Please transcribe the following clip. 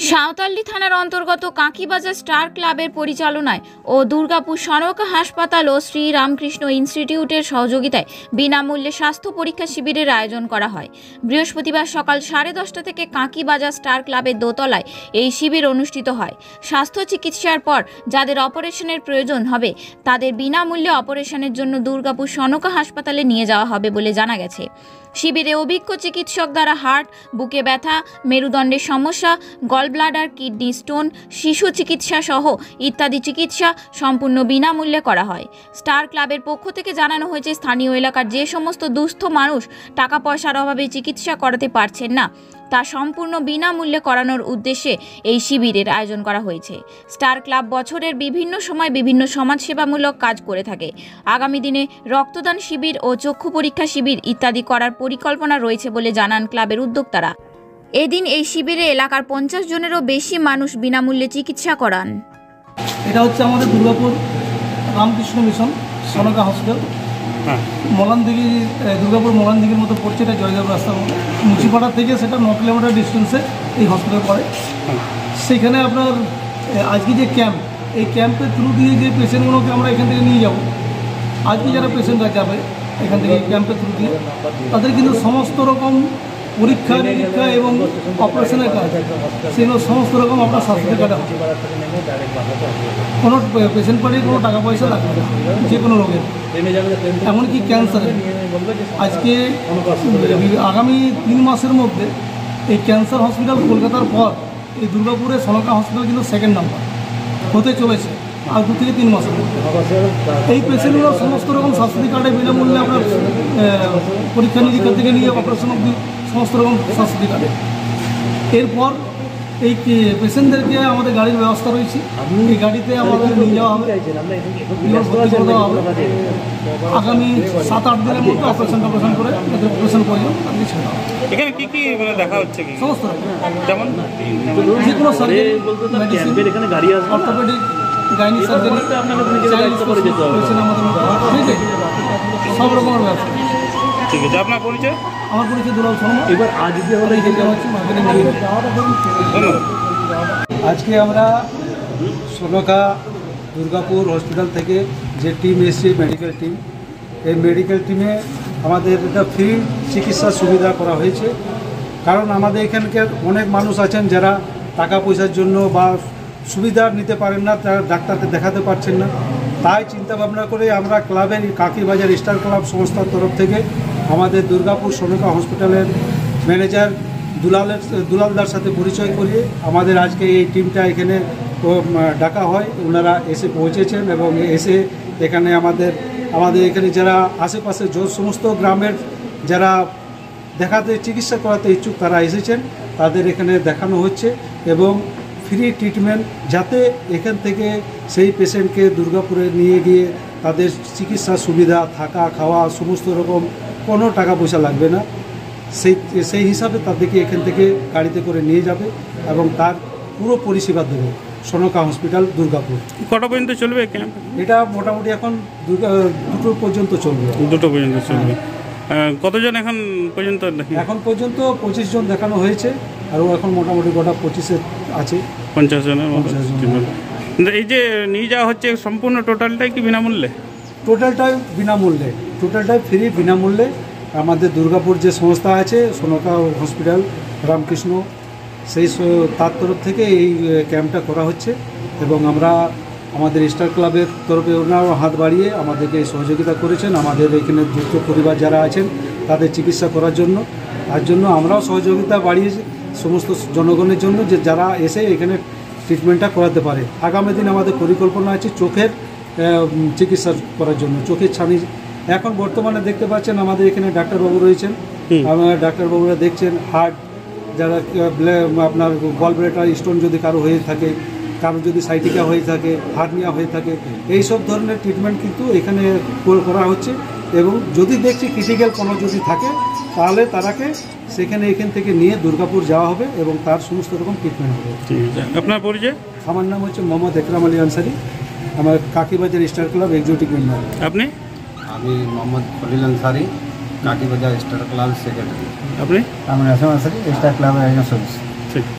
সাঁওতালডি থানার অন্তর্গত কাঁকিবাজার স্টার ক্লাবের পরিচালনায় ও দুর্গাপুর সনকা হাসপাতাল ও শ্রী রামকৃষ্ণ ইনস্টিটিউটের সহযোগিতায় বিনামূল্যে স্বাস্থ্য পরীক্ষা শিবিরের আয়োজন করা হয়। বৃহস্পতিবার সকাল 10:30 থেকে কাঁকিবাজার স্টার ক্লাবের দোতলায় এই শিবির অনুষ্ঠিত হয়। স্বাস্থ্য চিকিৎসার পর যাদের অপারেশনের প্রয়োজন হবে তাদের বিনামূল্যে অপারেশনের জন্য দুর্গাপুর সনকা হাসপাতালে নিয়ে যাওয়া হবে বলে জানা গেছে। শিবিরে অভিজ্ঞ চিকিৎসক দ্বারা হার্ট, বুকে ব্যথা, মেরুদণ্ডের সমস্যা, গলব্লাডার, কিডনি স্টোন, শিশু চিকিৎসা সহ ইত্যাদি চিকিৎসা সম্পূর্ণ বিনামূল্যে করা হয়। স্টার ক্লাবের পক্ষ থেকে জানানো হয়েছে, স্থানীয় এলাকার যে সমস্ত দুস্থ মানুষ টাকা পয়সার অভাবে চিকিৎসা করাতে পারছেন না তা সম্পূর্ণ বিনামূল্যে করানোর উদ্দেশ্যে এই শিবিরের আয়োজন করা হয়েছে। স্টার ক্লাব বছরের বিভিন্ন সময় বিভিন্ন সমাজসেবামূলক কাজ করে থাকে। আগামী দিনে রক্তদান শিবির ও চক্ষু পরীক্ষা শিবির ইত্যাদি করার পরিকল্পনা রয়েছে বলে জানান ক্লাবের উদ্যোক্তারা। এদিন এই শিবিরে এলাকার 50 জনেরও বেশি মানুষ বিনামূল্যে চিকিৎসা করান। এটা হচ্ছে আমাদের দুর্গাপুর রামকৃষ্ণ মিশন সনকা হসপিটাল, মলানদিঘি, দুর্গাপুর মলানদিঘির মতো পড়ছে। এটা জয়দেব রাস্তার মধ্যে মুচিপাড়া থেকে সেটা 9 কিলোমিটার ডিস্টেন্সে এই হসপিটাল পড়ে। সেখানে আপনার আজকে যে ক্যাম্প, এই ক্যাম্পের থ্রু দিয়ে যে পেশেন্টগুলোকে আমরা এখান থেকে নিয়ে যাব, আজকে যারা পেশেন্টরা যাবে এখান থেকে ক্যাম্পের থ্রু দিয়ে, তাদের কিন্তু সমস্ত রকম পরীক্ষা নিরীক্ষা এবং অপারেশনের কাজ, সেগুলো সমস্ত রকম আপনার স্বাস্থ্য কার্ডে হবে। কোনো পেশেন্ট পার্টির কোনো টাকা পয়সা লাগবে না, যে কোনো রোগের, এমনকি ক্যান্সারের। আজকে আগামী 3 মাসের মধ্যে এই ক্যান্সার হসপিটাল কলকাতার পর এই দুর্গাপুরের সনকা হসপিটাল কিন্তু 2nd নাম্বার হতে চলেছে আর 2 থেকে 3 মাসের মধ্যে। এই পেশেন্টগুলো সমস্ত রকম স্বাস্থ্য কার্ডে বিনামূল্যে আপনার পরীক্ষা নিরীক্ষা থেকে নিয়ে অপারেশন অব্দি সমস্ত রকম স্বাস্থ্য কার্ডে। এরপর এই পেশেন্টদেরকে আমাদের গাড়ির ব্যবস্থা রয়েছে, এই গাড়িতে আমাদের নিয়ে যাওয়া হবে, ভর্তি করে দেওয়া হবে। আগামী 7-8 দিনের মধ্যে অপারেশন করে তাদের অপারেশন প্রয়োজন আপনি ছেড়ে দেওয়া হবে। এখানে কী কী মানে দেখা হচ্ছে? কি সমস্ত যেমন যে কোনো surgery, medicine, orthopedic, gynae surgery, patient আমাদের ঠিক আছে, সব রকমের ব্যবস্থা। ঠিক আছে, আপনার পরিচয়? আমার পরিচয় দুলাল শর্মা। এবার আজকে হলে আজকে আমরা সনকা দুর্গাপুর হসপিটাল থেকে যে টিম এসছে, মেডিকেল টিম, এই মেডিকেল টিমে আমাদের একটা ফ্রি চিকিৎসা সুবিধা করা হয়েছে। কারণ আমাদের এখানকার অনেক মানুষ আছেন যারা টাকা পয়সার জন্য বা সুবিধা নিতে পারেন না, তারা ডাক্তারকে দেখাতে পারছেন না। তাই চিন্তা ভাবনা করে আমরা ক্লাবের কাঁকিবাজার স্টার ক্লাব সংস্থার তরফ থেকে আমাদের দুর্গাপুর সনকা হসপিটালের ম্যানেজার দুলালদার সাথে পরিচয় করিয়ে আমাদের আজকে এই টিমটা এখানে ডাকা হয়। ওনারা এসে পৌঁছেছেন এবং এসে এখানে আমাদের এখানে যারা আশেপাশে সমস্ত গ্রামের যারা দেখাতে চিকিৎসা করাতে ইচ্ছুক তারা এসেছেন, তাদের এখানে দেখানো হচ্ছে এবং ফ্রি ট্রিটমেন্ট, যাতে এখান থেকে সেই পেশেন্টকে দুর্গাপুরে নিয়ে গিয়ে তাদের চিকিৎসা সুবিধা, থাকা খাওয়া সমস্ত রকম কোনো টাকা পয়সা লাগবে না। সেই হিসাবে তাদেরকে এখান থেকে গাড়িতে করে নিয়ে যাবে এবং তার পুরো পরিষেবা দেবে সনকা হসপিটাল দুর্গাপুর। কটা পর্যন্ত চলবে ক্যাম্প? এটা মোটামুটি এখন 2টো পর্যন্ত চলবে। 2টো পর্যন্ত চলবে। কতজন এখন পর্যন্ত? এখন পর্যন্ত 25 জন দেখানো হয়েছে, আরও এখন মোটামুটি গোটা 25 আছে, 50 জনের মতো। এই যে নিয়ে যাওয়া হচ্ছে সম্পূর্ণ টোটালটাই কি বিনামূল্যে? টোটালটাই বিনামূল্যে, টোটালটাই ফ্রি বিনামূল্যে। আমাদের দুর্গাপুর যে সংস্থা আছে সনকা হসপিটাল রামকৃষ্ণ, তার তরফ থেকে এই ক্যাম্পটা করা হচ্ছে এবং আমরা আমাদের স্টার ক্লাবের তরফে ওনারাও হাত বাড়িয়ে আমাদেরকে সহযোগিতা করেছেন। আমাদের এখানে দুস্থ পরিবার যারা আছেন তাদের চিকিৎসা করার জন্য, তার জন্য আমরাও সহযোগিতা বাড়িয়েছি সমস্ত জনগণের জন্য, যে যারা এসে এখানে ট্রিটমেন্টটা করাতে পারে। আগামী দিন আমাদের পরিকল্পনা আছে চোখের চিকিৎসা করার জন্য, চোখের ছানি। এখন বর্তমানে দেখতে পাচ্ছেন আমাদের এখানে ডাক্তারবাবু রয়েছেন, ডাক্তারবাবুরা দেখছেন হার্ট, যারা আপনার গলব্লাডার স্টোন যদি কারো হয়ে থাকে, কারো যদি সাইটিকা হয়ে থাকে, হার্নিয়া হয়ে থাকে, এই সব ধরনের ট্রিটমেন্ট কিন্তু এখানে করা হচ্ছে। এবং যদি দেখছি ক্রিটিক্যাল কোনো যদি থাকে তাহলে তারাকে এখান থেকে নিয়ে দুর্গাপুর যাওয়া হবে এবং তার সমস্ত রকম ট্রিটমেন্ট হবে। আপনার পরিচয়? আমার নাম হচ্ছে মোহাম্মদ একরাম আলী আনসারি, আমার Kankibazar star club executive member. আপনি? আমি Mohammad Khalil Ansari, Kankibazar star club secretary. আপনি? আমি আসাম আনসারি, স্টার ক্লাবের একজন সদস্য। ঠিক।